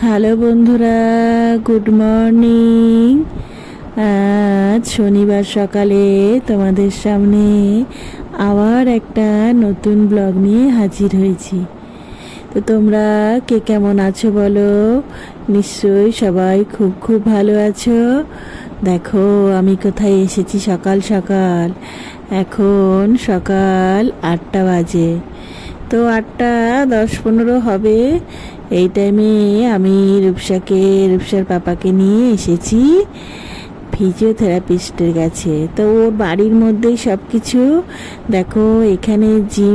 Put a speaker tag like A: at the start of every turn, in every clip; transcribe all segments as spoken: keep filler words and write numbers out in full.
A: Hello বন্ধুরা, good morning. আজ শনিবার সকালে তোমাদের সামনে আবার একটা নতুন ব্লগ নিয়ে হাজির হয়েছি। তো তোমরা কে কেমন আছো বলো? নিশ্চয়ই সবাই খুব খুব ভালো আছো। দেখো আমি কোথায় এসেছি সকাল সকাল। এখন সকাল আটটা বাজে, তো আটটা দশ পনেরো হবে। এই টাইমে আমি রূপসাকে রূপসার পাপাকে নিয়ে এসেছি ফিজিওথেরাপিস্টের কাছে। তো ওর বাড়ির মধ্যেই সব কিছু দেখো, এখানে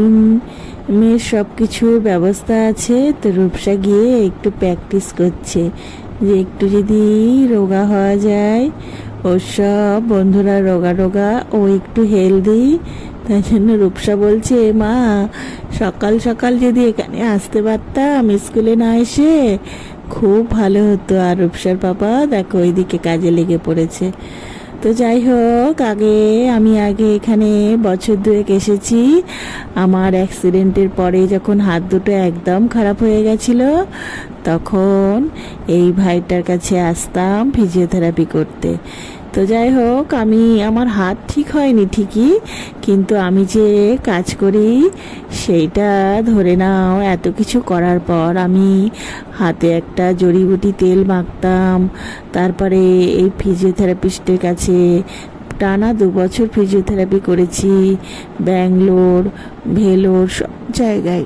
A: জিমের সব কিছুর ব্যবস্থা আছে। তো রূপসা গিয়ে একটু প্র্যাকটিস করছে যে একটু যদি রোগা হওয়া যায়। ওর সব বন্ধুরা রোগা রোগা, ও একটু হেলদি। তাই জন্য রূপসা বলছে, মা সকাল সকাল যদি এখানে আসতে পারতাম স্কুলে না এসে খুব ভালো হতো। আর রূপসার পাপা দেখো ওইদিকে কাজে লেগে পড়েছে। তো যাই হোক, আগে আমি আগে এখানে বছর দুয়েক এসেছি। আমার অ্যাক্সিডেন্টের পরে যখন হাত দুটো একদম খারাপ হয়ে গেছিল, তখন এই ভাইটার কাছে আসতাম ফিজিওথেরাপি করতে। তো যাই হোক, আমি আমার হাত ঠিক হয়নি ঠিকই, কিন্তু আমি যে কাজ করি সেইটা ধরে নাও এত কিছু করার পর আমি হাতে একটা জড়িবুটি তেল মাখতাম। তারপরে এই ফিজিওথেরাপিস্টের কাছে টানা দু বছর ফিজিওথেরাপি করেছি, ব্যাঙ্গালোর, ভেলোর, সব জায়গায়।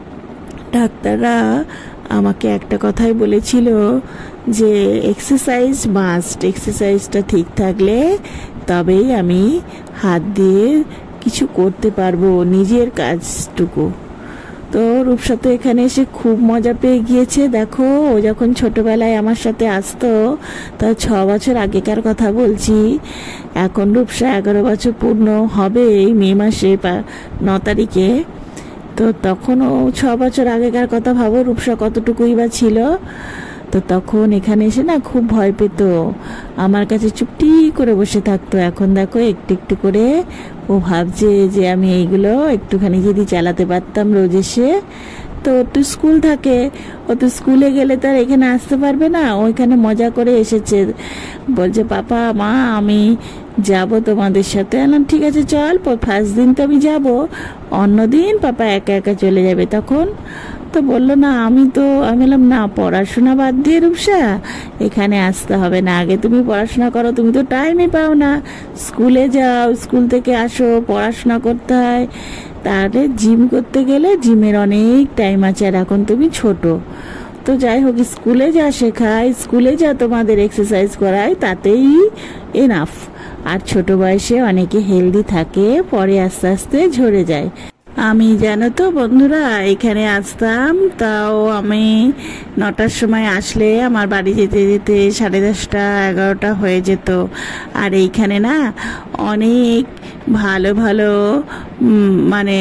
A: ডাক্তাররা আমাকে একটা কথাই বলেছিল যে এক্সারসাইজ মাস্ট, এক্সারসাইজটা ঠিক থাকলে তবেই আমি হাত দিয়ে কিছু করতে পারবো, নিজের কাজটুকু। তো রূপসা তো এখানে এসে খুব মজা পেয়ে গিয়েছে। দেখো ও যখন ছোটবেলায় আমার সাথে আসতো, তা ছ বছর আগেকার কথা বলছি। এখন রূপসা এগারো বছর পূর্ণ হবে এই মে মাসে ন তারিখে। তো তখনও ছ বছর আগেকার কথা ভাবো, রূপসা কতটুকুই বা ছিল। তো তখন এখানে এসে না খুব ভয় পেত, আমার কাছে চুপটি করে বসে থাকতো। এখন দেখো একটু একটু করে ও ভাবছে যে আমি এইগুলো একটুখানি যদি চালাতে পারতাম রোজ এসে। তো ওর তো স্কুল থাকে, ও তো স্কুলে গেলে তার এখানে আসতে পারবে না। ও এখানে মজা করে এসেছে, বলছে পাপা মা আমি যাব তোমাদের সাথে। আলাম ঠিক আছে চল, ফার্স্ট দিন তো আমি যাব, অন্য দিন পাপা একা একা চলে যাবে। তখন তো বললো না, আমি তো আমি বললাম না, পড়াশোনা বাদ দিয়ে রূপসা এখানে আসতে হবে না, আগে তুমি পড়াশোনা করো, তুমি তো টাইমই পাও না, স্কুলে যাও, স্কুল থেকে আসো, পড়াশোনা করতে হয়, তাহলে জিম করতে গেলে জিমের অনেক টাইম আছে, আর এখন তুমি ছোট। তো যাই হোক, স্কুলে যা শেখায়, স্কুলে যা তোমাদের এক্সারসাইজ করায় তাতেই এনাফ। আর ছোট বয়সে অনেকে হেলদি থাকে, পরে আস্তে আস্তে ঝরে যায়। আমি জানো তো বন্ধুরা এখানে আসতাম, তাও আমি নটার সময় আসলে আমার বাড়ি যেতে যেতে সাড়ে দশটা এগারোটা হয়ে যেত। আর এইখানে না অনেক ভালো ভালো মানে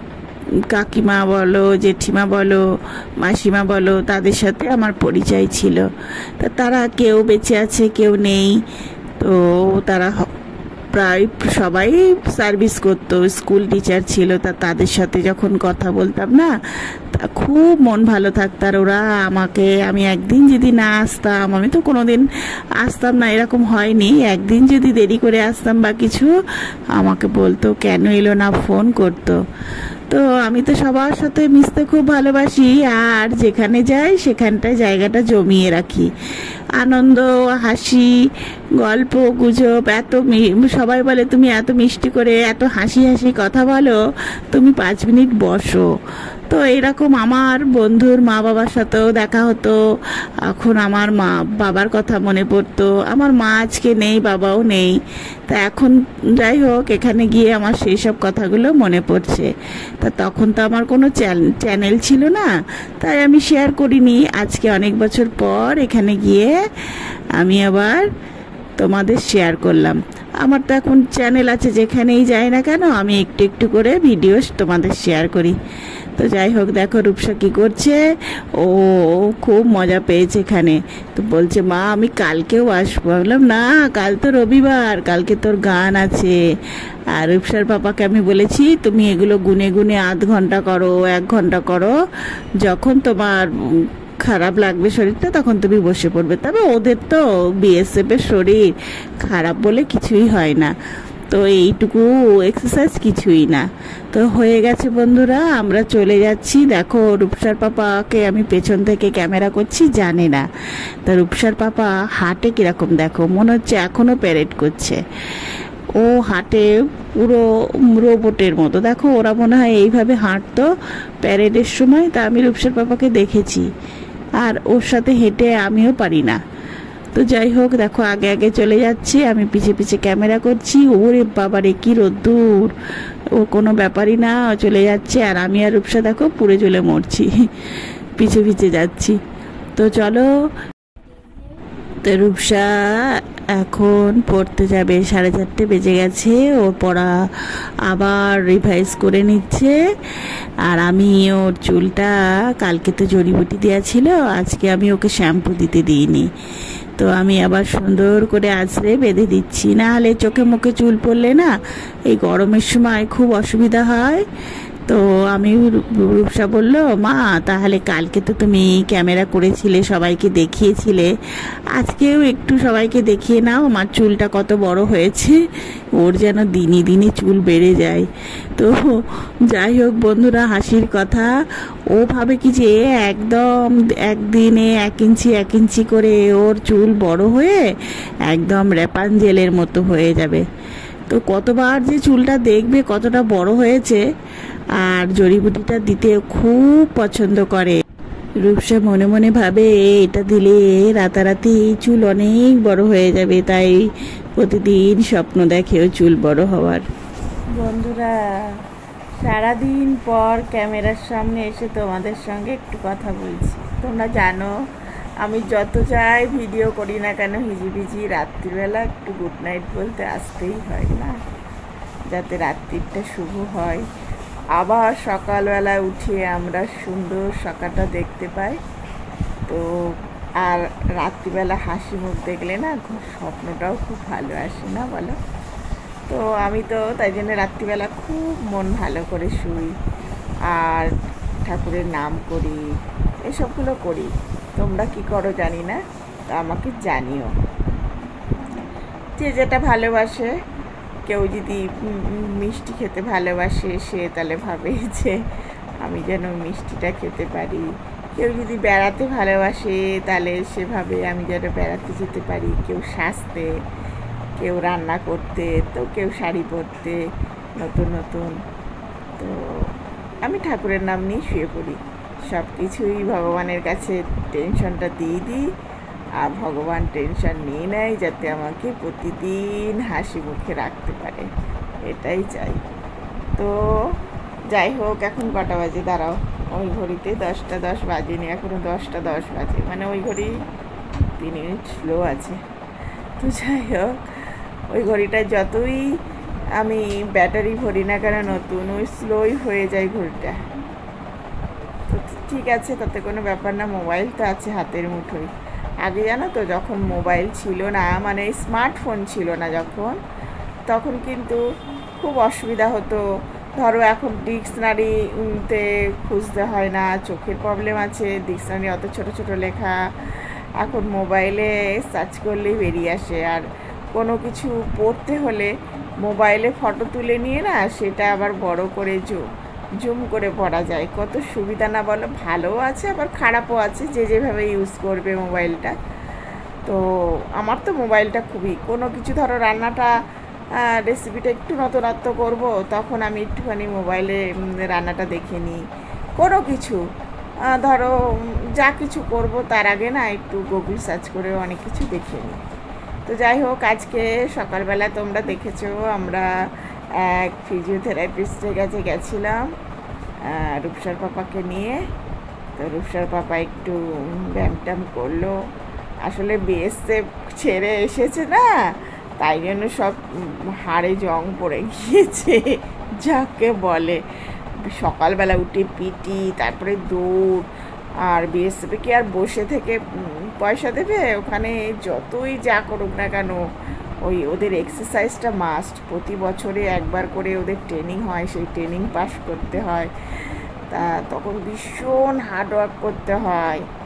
A: কাকিমা বলো, জেঠিমা বলো, মাসিমা বলো, তাদের সাথে আমার পরিচয় ছিল। তা তারা কেউ বেঁচে আছে, কেউ নেই। তো তারা প্রায় সবাই সার্ভিস করতো, স্কুল টিচার ছিল। তা তাদের সাথে যখন কথা বলতাম না, তা খুব মন ভালো থাকতো। আর ওরা আমাকে, আমি একদিন যদি না আসতাম, আমি তো কোনোদিন আসতাম না এরকম হয়নি, একদিন যদি দেরি করে আসতাম বা কিছু, আমাকে বলতো কেন এলো না, ফোন করতো। তো আমি তো সবার সাথে মিশতে খুব ভালোবাসি, আর যেখানে যাই সেখানটায় জায়গাটা জমিয়ে রাখি। আনন্দ, হাসি, গল্প গুজব, এত সবাই বলে তুমি এত মিষ্টি করে এত হাসি হাসি কথা বলো, তুমি পাঁচ মিনিট বসো। তো এরকম আমার বন্ধুর মা বাবার সাথেও দেখা হতো। এখন আমার মা বাবার কথা মনে পড়তো, আমার মা আজকে নেই, বাবাও নেই। তা এখন যাই হোক, এখানে গিয়ে আমার সেই সব কথাগুলো মনে পড়ছে। তা তখন তো আমার কোনো চ্যানেল ছিল না, তাই আমি শেয়ার করিনি। আজকে অনেক বছর পর এখানে গিয়ে আমি আবার তোমাদের শেয়ার করলাম। আমার তো এখন চ্যানেল আছে, যেখানেই যাই না কেন আমি একটু একটু করে ভিডিও তোমাদের শেয়ার করি। তো যাই হোক, দেখো রূপসা কি করছে, ও খুব মজা পেয়েছে এখানে। তো বলছে মা আমি কালকেও আসবো। বললাম না, কাল তো রবিবার, কালকে তোর গান আছে। আর রূপসার পাপাকে আমি বলেছি তুমি এগুলো গুনে গুনে আধ ঘন্টা করো, এক ঘন্টা করো, যখন তোমার খারাপ লাগবে শরীরটা, তখন তুমি বসে পড়বে। তবে ওদের তো বিএসএফ এর শরীর খারাপ বলে কিছুই হয় না, তো এইটুকু এক্সারসাইজ কিছুই না। তো হয়ে গেছে বন্ধুরা, আমরা চলে যাচ্ছি। দেখো রূপসার পাপাকে আমি পেছন থেকে ক্যামেরা করছি, জানে না। তা রূপসার পাপা হাঁটে কিরকম দেখো, মনে হচ্ছে এখনো প্যারেড করছে। ও হাঁটে পুরো রোবটের মতো। দেখো ওরা মনে হয় এইভাবে হাঁটতো প্যারেডের সময়, তা আমি রূপসার পাপাকে দেখেছি, আর ওর সাথে হেঁটে আমিও পারি না। তো যাই হোক, দেখো আগে আগে চলে যাচ্ছি, আমি পিছে পিছে ক্যামেরা করছি। ওরে বাবারে কি রোদ্দুর, ও কোনো ব্যাপারই না, চলে যাচ্ছে। আর আমি আর রূপসা দেখো পুড়ে চলে মরছি, পিছে পিছে যাচ্ছি। তো চলো, তো রূপসা এখন পড়তে যাবে, সাড়ে চারটে বেজে গেছে। ওর পড়া আবার রিভাইজ করে নিচ্ছে। আর আমি ওর চুলটা, কালকে তো জড়িবুটি দেওয়া ছিল, আজকে আমি ওকে শ্যাম্পু দিতে দিইনি, তো আমি আবার সুন্দর করে আঁচড়ে বেঁধে দিচ্ছি। না হলে চোখে মুখে চুল পড়লে না এই গরমের সময় খুব অসুবিধা হয়। তো আমি, রূপসা বলল, মা তাহলে কালকে তো তুমি ক্যামেরা করেছিলে, সবাইকে দেখিয়েছিলে, আজকেও একটু সবাইকে দেখিয়ে নাও আমার চুলটা কত বড় হয়েছে। ওর যেন দিনই দিনই চুল বেড়ে যায়। তো যাই হোক বন্ধুরা, হাসির কথা, ও ভাবে কি যে একদম একদিনে এক ইঞ্চি এক ইঞ্চি করে ওর চুল বড় হয়ে একদম র্যাপাঞ্জেলের মতো হয়ে যাবে। তো কতবার যে চুলটা দেখবে কতটা বড় হয়েছে। আর জড়িবুটিটা দিতে খুব পছন্দ করে। রূপসা মনে মনে ভাবে এটা দিলে রাতারাতি চুল অনেক বড় হয়ে যাবে, তাই প্রতিদিন স্বপ্ন দেখে ও চুল বড় হওয়ার। বন্ধুরা, সারাদিন পর ক্যামেরার সামনে এসে তোমাদের সঙ্গে একটু কথা বলছি। তোমরা জানো আমি যত চাই ভিডিও করি না কেন, হিজিবিজি রাত্রিবেলা একটু গুড নাইট বলতে আসতেই হয় না, যাতে রাত্রিটা শুভ হয়, আবার সকালবেলায় উঠে আমরা সুন্দর সকালটা দেখতে পাই। তো আর রাত্রিবেলা হাসি মুখ দেখলে না স্বপ্নটাও খুব ভালো আসে না বলো? তো আমি তো তাই জন্য রাত্রিবেলা খুব মন ভালো করে শুই আর ঠাকুরের নাম করি, এসবগুলো করি। তোমরা কি করো জানি না, তা আমাকে জানিও। যে যেটা ভালোবাসে, কেউ যদি মিষ্টি খেতে ভালোবাসে সে তাহলে ভাবে যে আমি যেন মিষ্টিটা খেতে পারি। কেউ যদি বেড়াতে ভালোবাসে তাহলে সে ভাবে আমি যেন বেড়াতে যেতে পারি। কেউ সাজতে, কেউ রান্না করতে, তো কেউ শাড়ি পরতে নতুন নতুন। তো আমি ঠাকুরের নাম নিয়ে শুয়ে পড়ি, সব কিছুই ভগবানের কাছে টেনশনটা দিয়ে দিই, আর ভগবান টেনশন নিয়ে নেয় যাতে আমাকে প্রতিদিন হাসি মুখে রাখতে পারে, এটাই চাই। তো যাই হোক, এখন কটা বাজে দাঁড়াও, ওই ঘড়িতে দশটা দশ বাজেনি, এখনও দশটা দশ বাজে, মানে ওই ঘড়ি তিন মিনিট স্লো আছে। তো যাই হোক, ওই ঘড়িটা যতই আমি ব্যাটারি ভরি না কেন নতুন, ওই স্লোই হয়ে যায় ঘড়িটা। তো ঠিক আছে, তাতে কোনো ব্যাপার না, মোবাইল তো আছে হাতের মুঠোয়। আগে জানো তো যখন মোবাইল ছিল না, মানে স্মার্টফোন ছিল না যখন, তখন কিন্তু খুব অসুবিধা হতো। ধরো এখন ডিকশনারিতে খুঁজতে হয় না, চোখের প্রবলেম আছে, ডিকশনারি অত ছোট ছোট লেখা, এখন মোবাইলে সার্চ করলেই বেরিয়ে আসে। আর কোনো কিছু পড়তে হলে মোবাইলে ফটো তুলে নিয়ে না সেটা আবার বড় করে জুম জুম করে পড়া যায়, কত সুবিধা না বলো? ভালোও আছে আবার খারাপও আছে, যে যেভাবে ইউজ করবে মোবাইলটা। তো আমার তো মোবাইলটা খুবই, কোনো কিছু ধরো রান্নাটা রেসিপিটা একটু নতুনত্ব করব, তখন আমি একটুখানি মোবাইলে রান্নাটা দেখে নিই। কোনো কিছু ধরো যা কিছু করব তার আগে না একটু গুগল সার্চ করে অনেক কিছু দেখে নিই। তো যাই হোক, আজকে সকালবেলা তোমরা দেখেছো আমরা এক ফিজিওথেরাপিস্টের কাছে গেছিলাম রূপসার পাপাকে নিয়ে। তো রূপসার পাপা একটু ব্যায়াম ট্যাম করলো, আসলে বিএসএফ ছেড়ে এসেছে না, তাই জন্য সব হাড়ে জং পড়ে গিয়েছে যাকে বলে। সকালবেলা উঠে পিটি, তারপরে দৌড়, আর বিএসএফে কি আর বসে থেকে পয়সা দেবে? ওখানে যতই যা করুক না কেন ওই ওদের এক্সারসাইজটা মাস্ট, প্রতি বছরে একবার করে ওদের ট্রেনিং হয়, সেই ট্রেনিং পাস করতে হয়। তা তখন ভীষণ হার্ড ওয়ার্ক করতে হয়।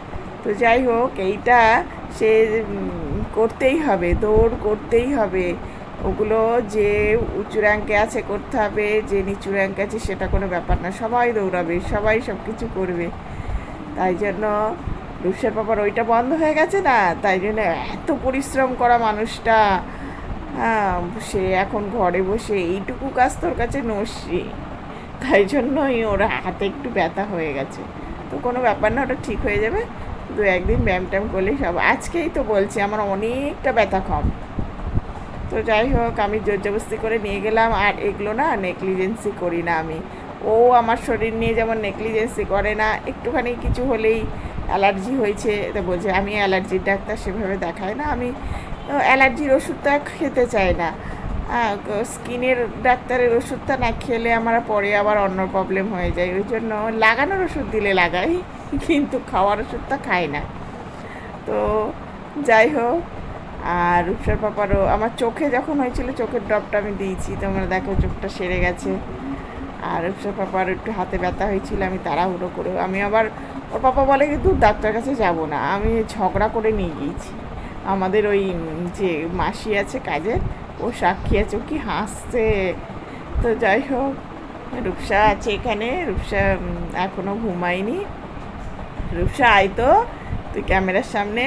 B: তো যাই হোক, এইটা সে করতেই হবে, দৌড় করতেই হবে। ওগুলো যে উঁচু র্যাঙ্কে আছে করতে হবে, যে নিচু র্যাঙ্কে আছে সেটা কোনো ব্যাপার না, সবাই দৌড়াবে, সবাই সব কিছু করবে। তাই জন্য রূপসার পাপার ওইটা বন্ধ হয়ে গেছে না, তাই জন্য এত পরিশ্রম করা মানুষটা, হ্যাঁ, সে এখন ঘরে বসে এইটুকু কাজ তোর কাছে নস্যি, তাই জন্যই ওর হাতে একটু ব্যথা হয়ে গেছে। তো কোনো ব্যাপার না, ওটা ঠিক হয়ে যাবে। দু একদিন ব্যায়াম ট্যাম করলেই সব। আজকেই তো বলছি আমার অনেকটা ব্যথা কম। তো যাই হোক, আমি জোর জবরদস্তি করে নিয়ে গেলাম। আর এগুলো না নেগলিজেন্সি করি না আমি। ও আমার শরীর নিয়ে যেমন নেগলিজেন্সি করে না, একটুখানি কিছু হলেই অ্যালার্জি হয়েছে তো বলছে, আমি অ্যালার্জির ডাক্তার, সেভাবে দেখায় না। আমি অ্যালার্জির ওষুধটা খেতে চাই না, হ্যাঁ, স্কিনের ডাক্তারের ওষুধটা না খেলে আমার পরে আবার অন্য প্রবলেম হয়ে যায়। ওই জন্য লাগানোর ওষুধ দিলে লাগাই, কিন্তু খাওয়ার ওষুধটা খাই না। তো যাই হোক, আর রূপসার পাপারও আমার চোখে যখন হয়েছিল চোখের ড্রপটা আমি দিয়েছি, তোমরা দেখো চোখটা সেরে গেছে। আর রূপসার পাপার একটু হাতে ব্যথা হয়েছিল, আমি তাড়াহুড়ো করে, আমি আবার ওর পাপা বলে কিন্তু ডাক্তার কাছে যাব না, আমি ঝগড়া করে নিয়ে গিয়েছি। আমাদের ওই যে মাসি আছে কাজের, ও সাক্ষী আছে, ও কি হাসছে। তো যাই হোক, রূপসা আছে এখানে, রূপসা এখনও ঘুমায়নি। রূপসা আয় তো তুই ক্যামেরার সামনে।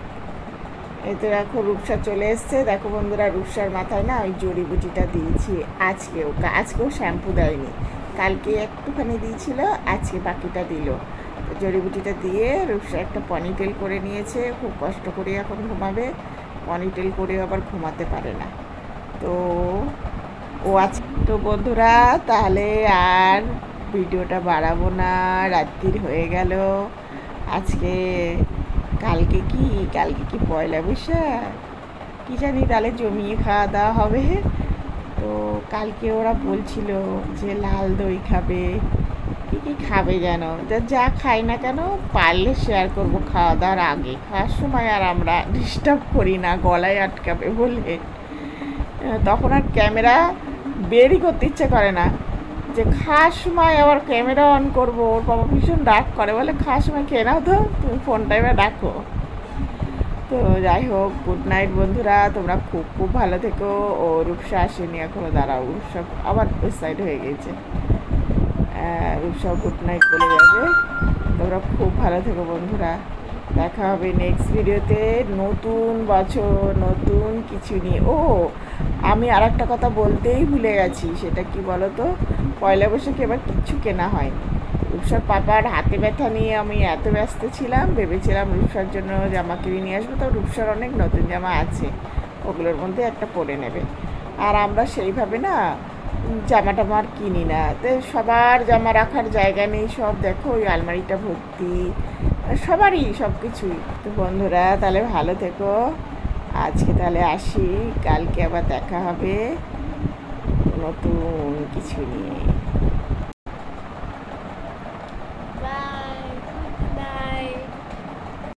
B: এই তো দেখো রূপসা চলে এসছে। দেখো বন্ধুরা, রূপসার মাথায় না ওই জড়িবুটিটা দিয়েছি আজকেও। আজকেও শ্যাম্পু দেয়নি, কালকে একটুখানি দিয়েছিল, আজকে বাকিটা দিল। তো জড়িবুটিটা দিয়ে রূপসা একটা পনিটেল করে নিয়েছে, খুব কষ্ট করে এখন ঘুমাবে। পনিটেল করেও আবার ঘুমাতে পারে না। তো ও আছে। তো বন্ধুরা, তাহলে আর ভিডিওটা বাড়াবো না, রাত্রির হয়ে গেল। আজকে কালকে কি কালকে কি পয়লা বৈশাখ, কি জানি, তাহলে জমিয়ে খাওয়া দাওয়া হবে। তো কালকে ওরা বলছিল যে লাল দই খাবে, কী কী খাবে যেন, যা খাই না কেন পারলে শেয়ার করব খাওয়া দাওয়ার আগে। খাওয়ার সময় আর আমরা ডিস্টার্ব করি না, গলায় আটকাবে বলে, তখন আর ক্যামেরা বেরই করতে ইচ্ছে করে না। যে খাওয়ার সময় আবার ক্যামেরা অন করবো, ওর বাবা ভীষণ ডাক করে, বলে খাওয়ার সময় খেয়ে নাও তো, তুমি ফোনটা এবার রাখো। তো যাই হোক, গুড নাইট বন্ধুরা, তোমরা খুব খুব ভালো থেকো। ও রূপসা আসেনি এখনও, দাঁড়াও, রূপসা আবার ওই সাইড হয়ে গেছে। রূপসা গুড নাইট বলে যাবে। তোমরা খুব ভালো থেকো বন্ধুরা, দেখা হবে নেক্সট ভিডিওতে, নতুন বছর নতুন কিছু নিয়ে। ও, আমি আর একটা কথা বলতেই ভুলে গেছি, সেটা কি বলো তো, পয়লা বৈশাখে এবার কিচ্ছু কেনা হয়নি। রূপসার পাপার হাতে ব্যথা নিয়ে আমি এত ব্যস্ত ছিলাম, ভেবেছিলাম রূপসার জন্য জামা কিনে নিয়ে আসবো। তো রূপসার অনেক নতুন জামা আছে, ওগুলোর মধ্যে একটা পরে নেবে। আর আমরা সেইভাবে না জামা টামা আর কিনি না, তো সবার জামা রাখার জায়গা নেই, সব দেখো ওই আলমারিটা ভর্তি, সবারই সব কিছুই। তো বন্ধুরা, তাহলে ভালো থেকো, আজকে তাহলে আসি, কালকে আবার দেখা হবে নতুন কিছু নিয়ে।